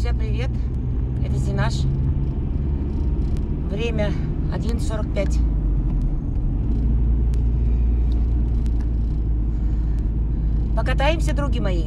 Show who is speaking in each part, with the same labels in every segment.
Speaker 1: Друзья, привет! Это Зинаш. Время 11:45. Покатаемся, други мои.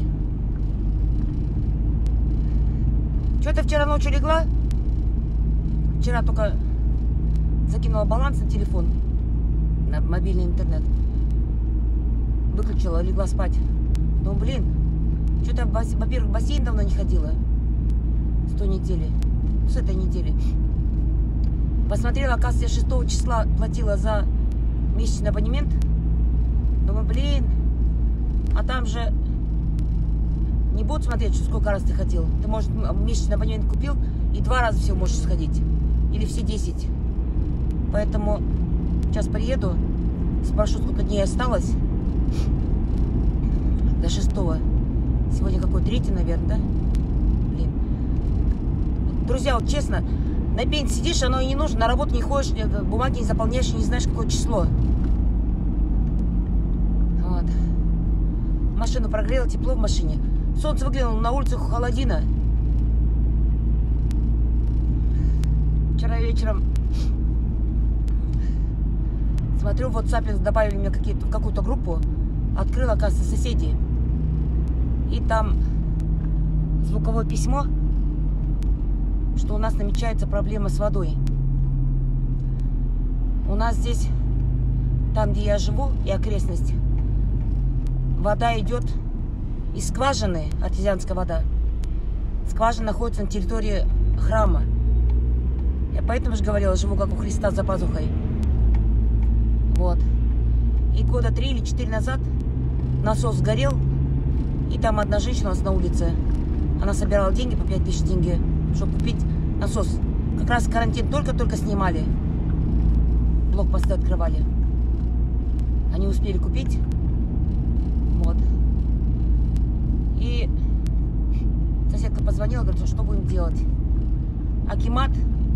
Speaker 1: Что ты вчера ночью легла? Вчера только закинула баланс на телефон, на мобильный интернет. Выключила, легла спать. Ну, блин, что-то, во-первых, в бассейн давно не ходила. С той недели. С этой недели. Посмотрела, оказывается, 6 числа платила за месячный абонемент. Думаю, блин, а там же не будут смотреть, что сколько раз ты ходил. Ты, может, месячный абонемент купил и 2 раза всего можешь сходить. Или все 10. Поэтому сейчас приеду, спрошу, сколько дней осталось. До 6-го. Сегодня какой? 3-й, наверное, да? Блин. Друзья, вот честно, на пенсии сидишь, оно и не нужно, на работу не ходишь, бумаги не заполняешь, не знаешь, какое число. Вот. Машину прогрела, тепло в машине. Солнце выглянуло, на улице холодина. Вчера вечером смотрю, в WhatsApp добавили меня в какую-то группу. Открыла, оказывается, соседи. И там звуковое письмо, что у нас намечается проблема с водой. У нас здесь, там, где я живу, и окрестность, вода идет из скважины, артезианская вода. Скважина находится на территории храма. Я поэтому же говорила, живу как у Христа за пазухой. Вот. И года 3 или 4 назад насос сгорел, и там одна женщина у нас на улице, она собирала деньги по 5000 тенге, чтобы купить насос. Как раз карантин только-только снимали, блокпосты открывали. Они успели купить. Вот. И соседка позвонила, говорит, что будем делать. Акимат,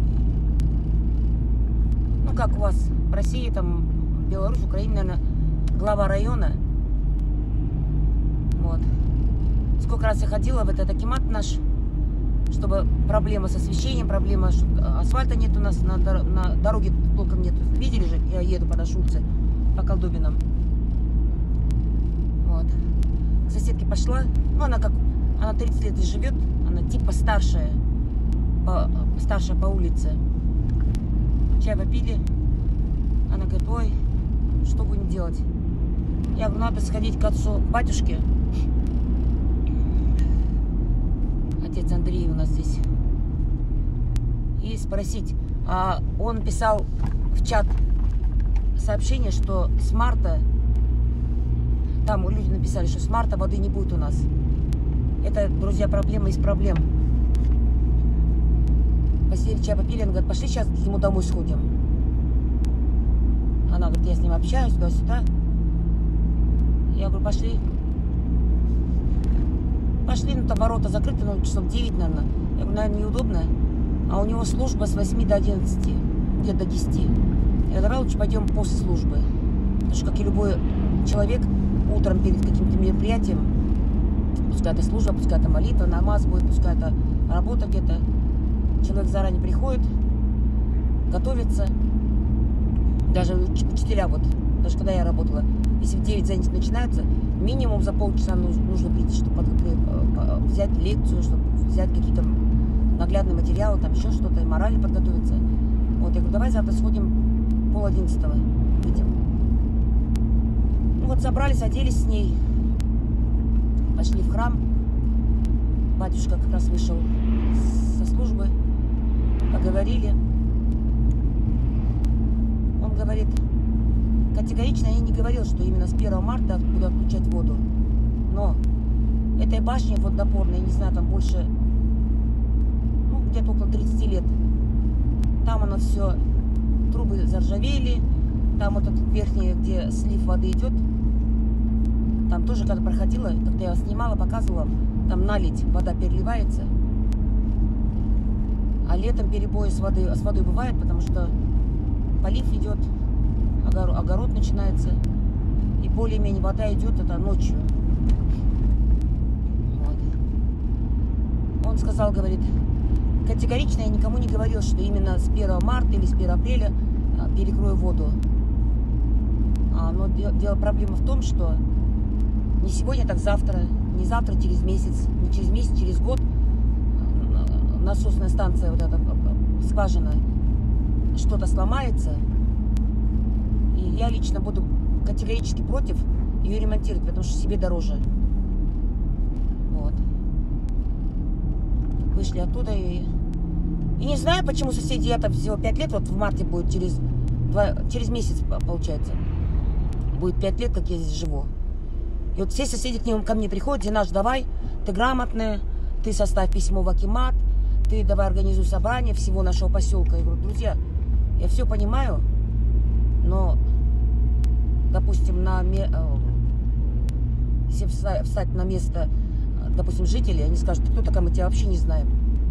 Speaker 1: ну как у вас в России, там, Беларусь, Украина, наверное, глава района. Вот. Сколько раз я ходила в этот акимат наш, чтобы проблема с освещением, проблема, что асфальта нет у нас, на дороге толком нет. Видели же, я еду по Шульце, по Колдобинам. Вот. К соседке пошла, ну она 30 лет живет, она типа старшая по улице. Чай попили, она говорит, ой, что будем делать? Я говорю, надо сходить к отцу, к батюшке. Отец Андрей у нас здесь. И спросить. А он писал в чат сообщение, что с марта, там люди написали, что с марта воды не будет у нас. Это, друзья, проблема из проблем. Посидели, чай попили, он говорит, пошли сейчас к нему домой сходим. Она говорит, я с ним общаюсь, туда-сюда. Я говорю, пошли. Пошли, ну там ворота закрыты, ну часов 9, наверное. Я говорю, наверное, неудобно. А у него служба с 8 до 11, где-то до 10. Я говорю, давай лучше пойдем после службы. Потому что, как и любой человек, утром перед каким-то мероприятием, пускай это служба, пускай это молитва, намаз будет, пускай это работа где-то, человек заранее приходит, готовится. Даже учителя, вот, даже когда я работала, если в 9 занятия начинаются, минимум за полчаса нужно прийти, чтобы взять лекцию, чтобы взять какие-то наглядные материалы, там еще что-то, и морально подготовиться. Вот, я говорю, давай завтра сходим 10:30, выйдем. Ну вот, собрались, оделись с ней, пошли в храм. Батюшка как раз вышел со службы, поговорили. Он говорит, категорично я не говорил, что именно с 1 марта буду отключать воду. Но этой башне водонапорной, я не знаю, там больше, ну, где-то около 30 лет. Там оно все, трубы заржавели. Там вот этот верхний, где слив воды идет, там тоже, когда проходила, когда я снимала, показывала, там налить, вода переливается. А летом перебои с водой бывает, потому что полив идет, огород начинается, и более-менее вода идет это ночью. Вот. Он сказал, говорит, категорично я никому не говорил, что именно с 1 марта или с 1 апреля перекрою воду. Но проблема в том, что не сегодня, так завтра, не завтра, через месяц, не через месяц, через год насосная станция, вот эта скважина, что-то сломается, и я лично буду категорически против ее ремонтировать, потому что себе дороже. Вот. Вышли оттуда и не знаю, почему соседи, я-то всего 5 лет, вот в марте будет, через месяц, получается, будет 5 лет, как я здесь живу. И вот все соседи ко мне приходят: Зинаш, давай, ты грамотная, ты составь письмо в акимат, ты давай организуй собрание всего нашего поселка. Я говорю, друзья, я все понимаю, но, допустим, если встать на место, допустим, жителей, они скажут, кто такая, мы тебя вообще не знаем.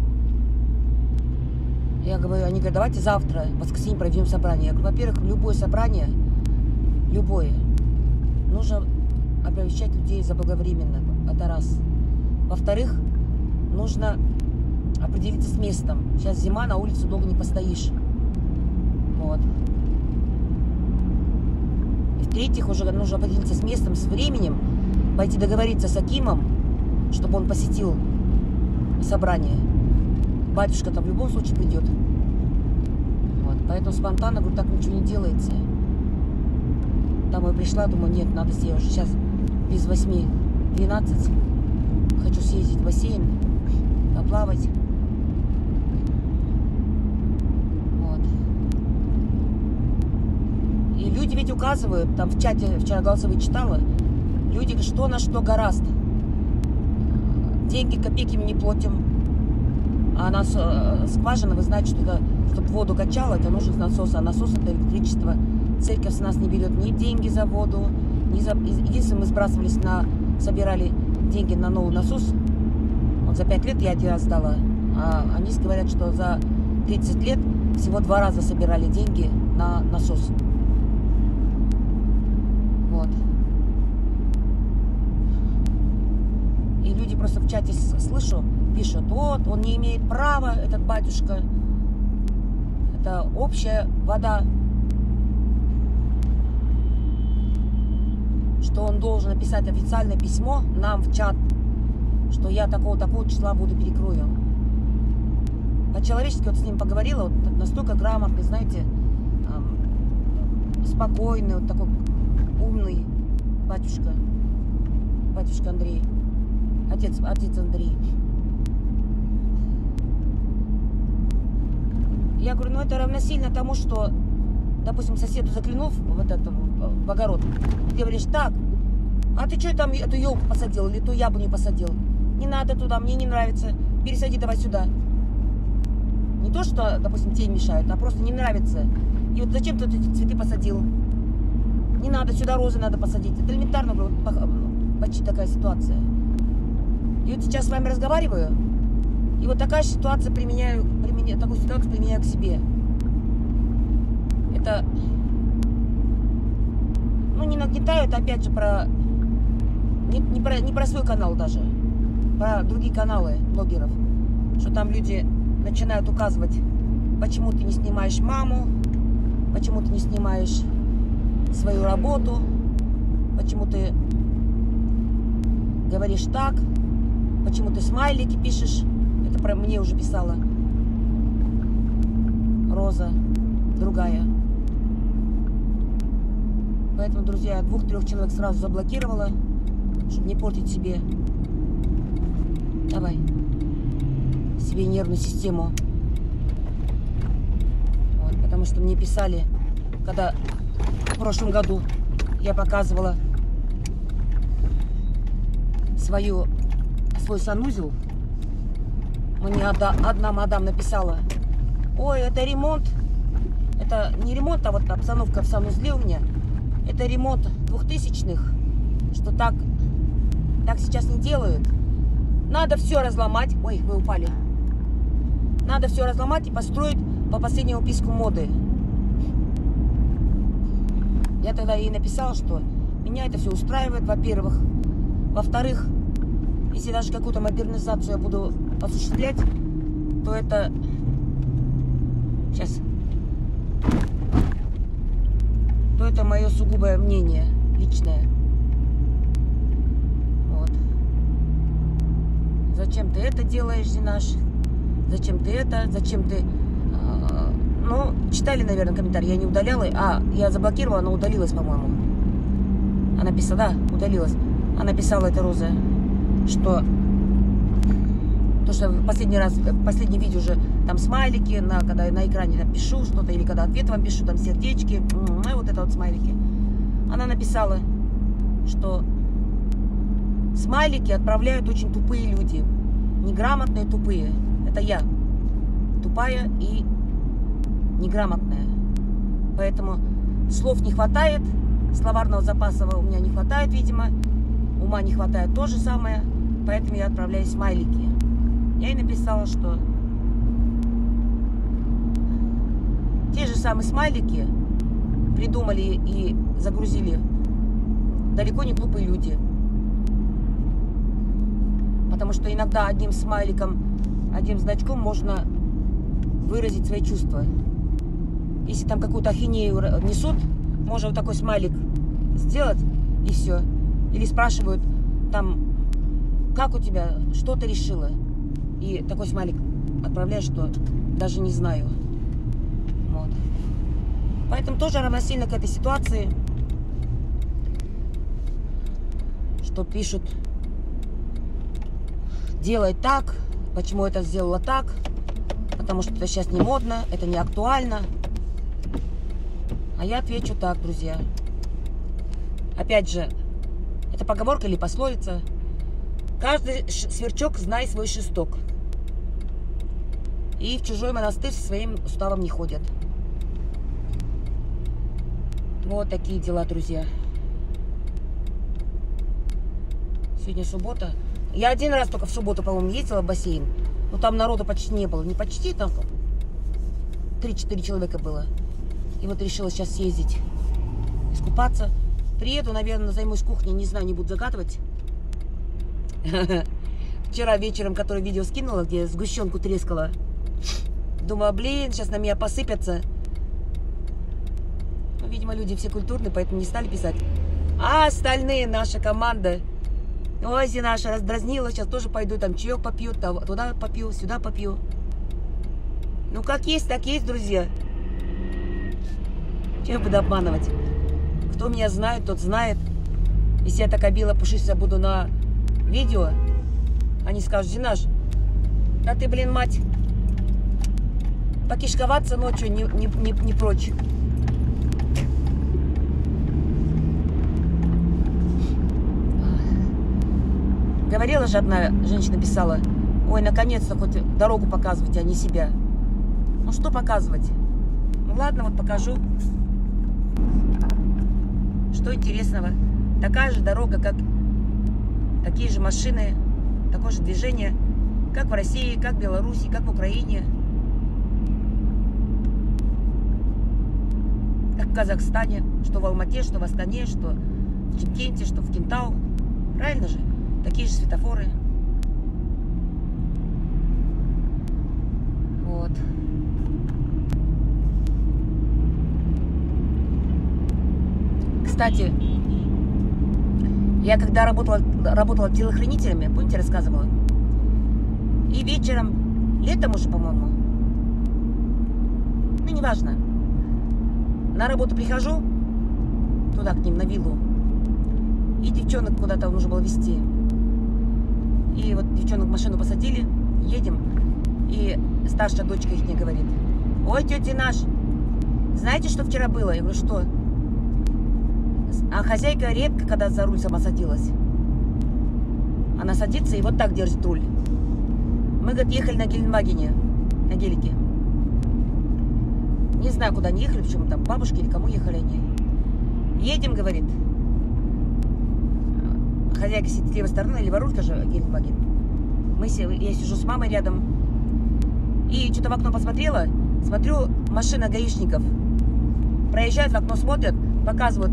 Speaker 1: Я говорю, они говорят, давайте завтра, в воскресенье, проведем собрание. Я говорю, во-первых, любое собрание, любое, нужно оповещать людей заблаговременно, это раз. Во-вторых, нужно определиться с местом. Сейчас зима, на улице долго не постоишь. Вот. И в-третьих, уже нужно определиться с местом, с временем, пойти договориться с акимом, чтобы он посетил собрание. Батюшка там в любом случае придет. Вот. Поэтому спонтанно, говорю, так ничего не делается. Домой пришла, думаю, нет, надо себе уже сейчас без 8:12. Хочу съездить в бассейн, поплавать. Вот. И люди ведь указывают, там в чате, вчера голосовые читала, люди говорят, что на что гораздо. Деньги копейки мы не платим. А нас скважина, вы знаете, что это, чтобы воду качало, это нужен насос. А насос — это электричество. Церковь с нас не берет ни деньги за воду, ни за... Единственное, мы сбрасывались собирали деньги на новый насос. Вот за 5 лет я 1 раз сдала. А они говорят, что за 30 лет всего 2 раза собирали деньги на насос. Вот. И люди просто в чате слышу, пишут, вот, он не имеет права, этот батюшка. Это общая вода. Что он должен написать официальное письмо нам в чат, что я такого-такого числа воду перекрою. По-человечески вот с ним поговорила, вот настолько грамотный, знаете, спокойный, вот такой умный батюшка Андрей, отец Андрей. Я говорю, ну это равносильно тому, что, допустим, соседу заглянув в огород, ты говоришь, так, а ты что там эту елку посадил или ту яблоню посадил? Не надо туда, мне не нравится, пересади давай сюда. Не то, что, допустим, тень мешает, а просто не нравится. И вот зачем ты эти цветы посадил? Не надо, сюда розы надо посадить. Это элементарно, почти такая ситуация. И вот сейчас с вами разговариваю, и вот такая ситуация такую ситуацию применяю к себе. Это, ну, не нагнетаю, это опять же не про свой канал даже, про другие каналы блогеров, что там люди начинают указывать, почему ты не снимаешь маму, почему ты не снимаешь свою работу, почему ты говоришь так, почему ты смайлики пишешь. Это про мне уже писала Роза, другая. Поэтому, друзья, я 2-3 человек сразу заблокировала, чтобы не портить себе себе нервную систему. Вот, потому что мне писали, когда в прошлом году я показывала свой санузел, мне одна мадам написала, ой, это ремонт, это не ремонт, а вот обстановка в санузле у меня, это ремонт 2000-х, что так сейчас не делают. Надо все разломать, ой, вы упали, надо все разломать и построить по последнему писку моды. Я тогда ей написала, что меня это все устраивает, во-первых. Во-вторых, если даже какую-то модернизацию я буду осуществлять, то это... Сейчас. То это мое сугубое мнение, личное. Вот. Зачем ты это делаешь, Зинаш? Зачем ты это? Зачем ты... Ну, читали, наверное, комментарий. Я не удаляла. Я заблокировала, но удалилась, по-моему. Она писала, да, удалилась. Она писала, эта Роза, что... То, что последний видео уже там смайлики, когда я на экране там пишу что-то, или когда ответ вам пишу, там сердечки, вот это вот смайлики. Она написала, что смайлики отправляют очень тупые люди. Неграмотные, тупые. Это я. Тупая и неграмотная. Поэтому слов не хватает, словарного запаса у меня не хватает, видимо. Ума не хватает, то же самое. Поэтому я отправляю смайлики. Я ей написала, что те же самые смайлики придумали и загрузили далеко не глупые люди. Потому что иногда одним смайликом, одним значком можно выразить свои чувства. Если там какую-то ахинею несут, можно вот такой смайлик сделать, и все. Или спрашивают там, как у тебя, что ты решила? И такой смайлик отправляешь, что даже не знаю. Вот. Поэтому тоже равносильно к этой ситуации, что пишут, делай так, почему это сделала так, потому что это сейчас не модно, это не актуально. А я отвечу так, друзья. Опять же, это поговорка или пословица. Каждый сверчок знает свой шесток. И в чужой монастырь со своим уставом не ходят. Вот такие дела, друзья. Сегодня суббота. Я один раз только в субботу, по-моему, ездила в бассейн. Но там народу почти не было. Не почти, там 3-4 человека было. И вот решила сейчас съездить, искупаться. Приеду, наверное, займусь кухней. Не знаю, не буду загадывать. Вчера вечером, которое видео скинула, где сгущенку трескала. Думала, блин, сейчас на меня посыпятся. Ну, видимо, люди все культурные, поэтому не стали писать. А остальные, наша команда. Ой, Зинаша раздразнила, сейчас тоже пойду, там чаек попью, туда попью, сюда попью. Ну, как есть, так есть, друзья. Чего я буду обманывать? Кто меня знает, тот знает. Если я так обила, пушиться буду на видео, они скажут, Зинаш, да ты, блин, мать, покишковаться ночью не прочь. Говорила же одна женщина, писала, ой, наконец-то хоть дорогу показывайте, а не себя. Ну что показывать? Ну ладно, вот покажу. Что интересного? Такая же дорога, как такие же машины, такое же движение, как в России, как в Беларуси, как в Украине, как в Казахстане, что в Алмате, что в Астане, что в Чимкенте, что в Кентау. Правильно же? Такие же светофоры. Вот. Кстати, я когда работала телохранителями, помните, рассказывала? И вечером, летом уже, по-моему, ну, неважно, на работу прихожу, туда к ним, на виллу, и девчонок куда-то нужно было везти. И вот девчонок в машину посадили, едем, и старшая дочка их мне говорит, ой, тетя наш, знаете, что вчера было? Я говорю, что? А хозяйка редко, когда за руль сама садилась. Она садится и вот так держит руль. Мы, говорит, ехали на Геленвагене, на гелике. Не знаю, куда они ехали, почему там, бабушки или кому ехали они. Едем, говорит. Хозяйка сидит с левой стороны, левая руль, же Геленваген. Я сижу с мамой рядом. И что-то в окно посмотрела. Смотрю, машина гаишников. Проезжают, в окно смотрят, показывают.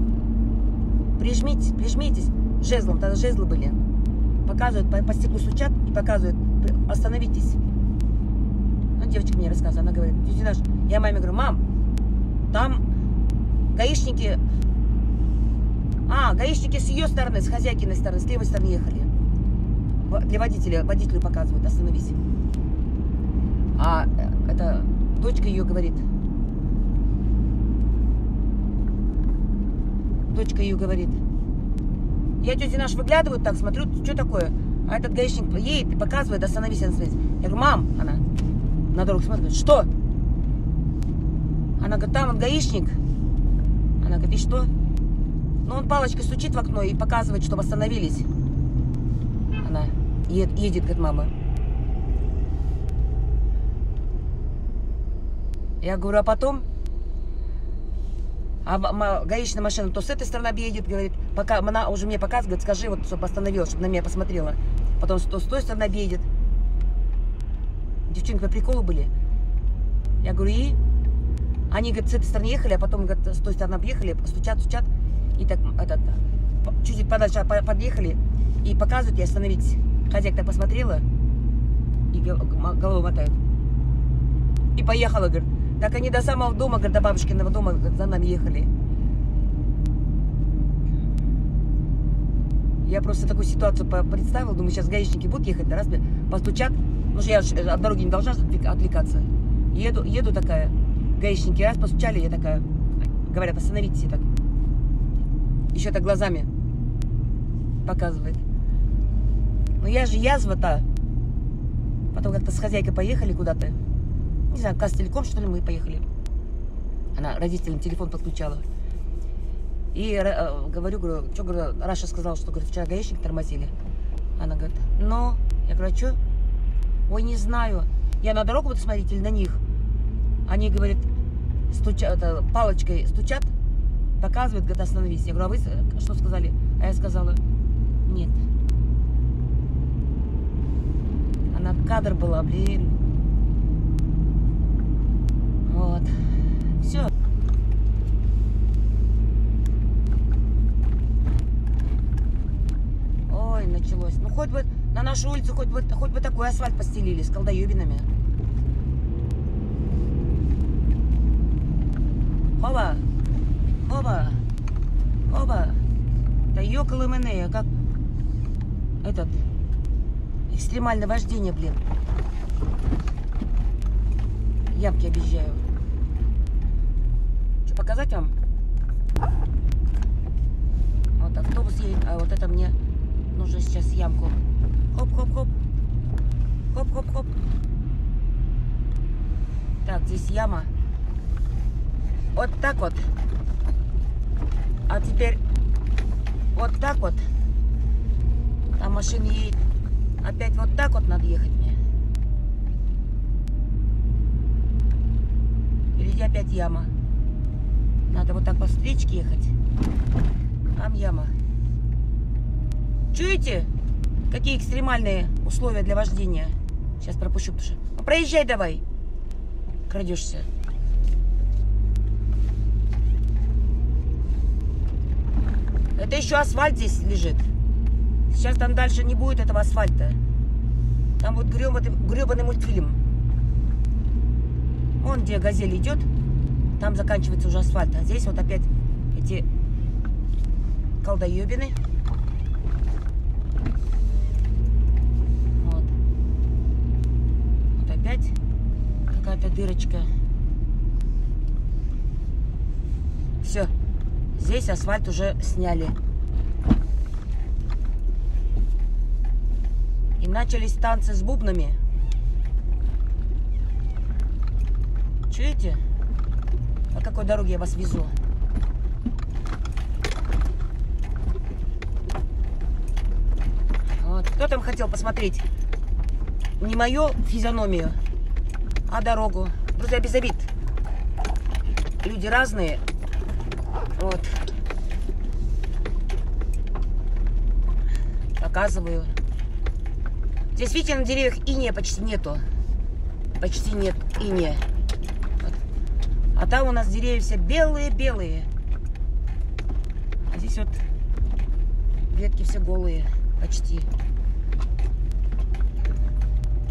Speaker 1: Прижмитесь, жезлом, тогда жезлы были. Показывают, по стеклу стучат и показывают, остановитесь. Ну, девочка мне рассказывает, она говорит, тетя Наш, я маме говорю, мам, там гаишники, гаишники с ее стороны, с хозяйкиной стороны, с левой стороны ехали. Для водителя, водителю показывают, остановись. А это дочка ее говорит, я тетя Наш выглядываю так, смотрю, что такое? А этот гаишник едет и показывает, остановись, остановись. Я говорю, мам, она на дорогу смотрит, что? Она говорит, там вот гаишник. Она говорит, и что? Ну, он палочкой стучит в окно и показывает, чтобы остановились. Она едет, говорит, мама. Я говорю, а потом? А гаишная машина то с этой стороны объедет, говорит, пока она уже мне показывает, говорит, скажи, вот, чтобы остановилась, чтобы на меня посмотрела. Потом то с той стороны объедет. Девчонки по приколу были. Я говорю, и? Они, говорит, с этой стороны ехали, а потом, говорит, с той стороны объехали, стучат, и так, чуть подальше подъехали, и показывают, и остановитесь. Хозяйка посмотрела, и голову мотает. И поехала, говорит. Так они до самого дома, говорит, до бабушкиного дома, говорит, за нами ехали. Я просто такую ситуацию представила, думаю, сейчас гаишники будут ехать, да, раз постучат, ну что я от дороги не должна отвлекаться. Еду такая, гаишники раз постучали, я такая, говорят, остановитесь, и так. Еще так глазами показывает. Ну я же язва-то. Потом как-то с хозяйкой поехали куда-то. Не знаю, Казтелеком, что ли, мы поехали. Она родителям телефон подключала. И говорю, что, говорю, Раша сказала, что, говорит, вчера гаишник тормозили. Она говорит, ну, я говорю, а что? Ой, не знаю. Я на дорогу буду смотреть или на них? Они, говорит, палочкой стучат, показывают, говорит, остановись. Я говорю, а вы что сказали? А я сказала, нет. Она кадр была, блин. Вот. Все. Ой, началось. Ну, хоть бы на нашу улицу хоть бы такой асфальт постелили с колдоебинами. Оба. Оба. Оба. Да ёкалы мене, как этот экстремальное вождение, блин. Ямки объезжаю. Что, показать вам? Вот автобус едет, а вот это мне нужно сейчас ямку. Хоп-хоп-хоп. Хоп-хоп-хоп. Так, здесь яма. Вот так вот. А теперь вот так вот. Там машина едет. Опять вот так вот надо ехать мне. Впереди опять яма. Надо вот так по встречке ехать. Там яма. Чуете? Какие экстремальные условия для вождения? Сейчас пропущу, потому что... Ну, проезжай давай. Крадешься. Это еще асфальт здесь лежит. Сейчас там дальше не будет этого асфальта. Там будет гребаный мультфильм. Вон где газель идет, там заканчивается уже асфальт. А здесь вот опять эти колдоебины. Вот. Вот опять какая-то дырочка. Все. Здесь асфальт уже сняли. И начались танцы с бубнами. Чуете? По какой дороге я вас везу? Вот. Кто там хотел посмотреть не мою физиономию, а дорогу? Друзья, без обид. Люди разные. Вот. Показываю. Здесь, видите, на деревьях инея почти нету. Почти нет инея. Вот. А там у нас деревья все белые-белые. А здесь вот ветки все голые. Почти.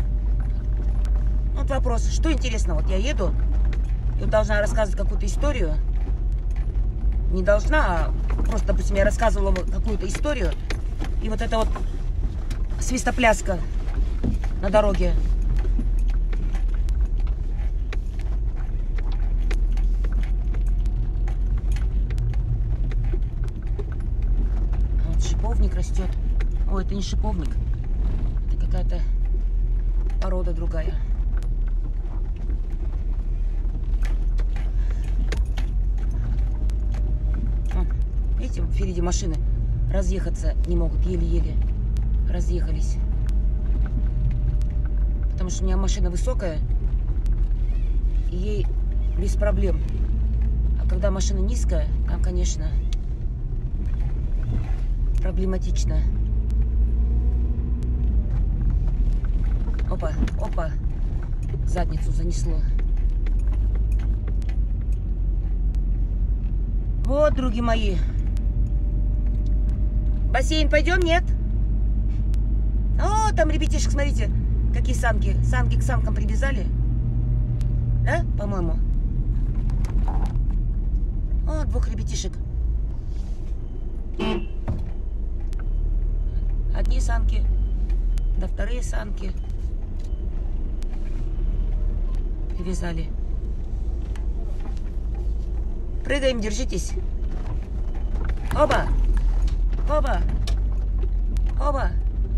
Speaker 1: вот вопрос, что интересно, вот я еду, и вот должна рассказывать какую-то историю, не должна, а просто, допустим, я рассказывала какую-то историю, и вот это вот свистопляска на дороге. Вот шиповник растет. Ой, это не шиповник, это какая-то порода другая. Видите, впереди машины разъехаться не могут, еле-еле разъехались. Потому что у меня машина высокая, и ей без проблем. А когда машина низкая, там, конечно, проблематично. Опа, опа, задницу занесло. Вот, други мои. Бассейн пойдем, нет? О, там ребятишек, смотрите, какие санки. Санки к санкам привязали. Да, по-моему? О, двух ребятишек. Одни санки, да вторые санки привязали. Прыгаем, держитесь. Оба! Оба! Оба!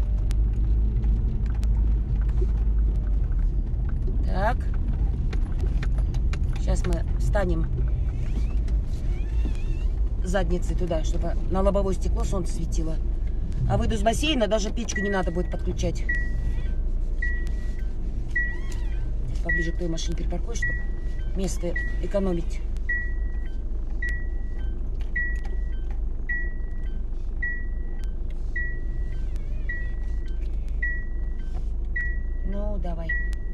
Speaker 1: Так. Сейчас мы встанем задницей туда, чтобы на лобовое стекло солнце светило. А выйду с бассейна, даже печку не надо будет подключать. Поближе к той машине перепаркуешь, чтобы место экономить. Ну, давай.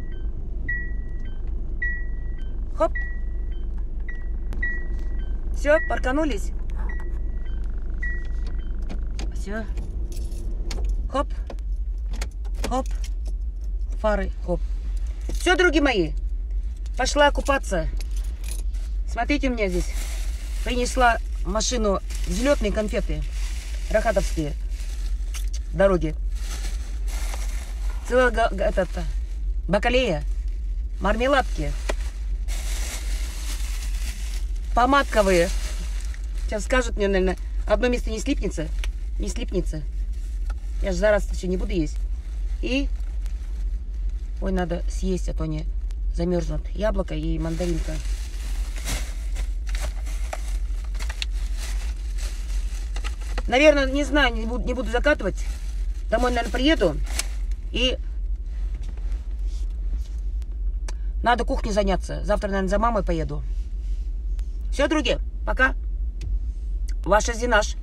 Speaker 1: Хоп. Все, парканулись. Все. Хоп. Хоп. Фары. Хоп. Все, други мои. Пошла купаться. Смотрите, у меня здесь принесла в машину взлетные конфеты. Рахатовские. Дороги. Целая бакалея. Мармеладки. Помадковые. Сейчас скажут мне, наверное, одно место не слипнется. Не слипнется. Я же зараз еще не буду есть. И... Ой, надо съесть, а то они замерзнут. Яблоко и мандаринка. Наверное, не знаю, не буду закатывать. Домой, наверное, приеду. И надо кухней заняться. Завтра, наверное, за мамой поеду. Все, други, пока. Ваша Зинаш.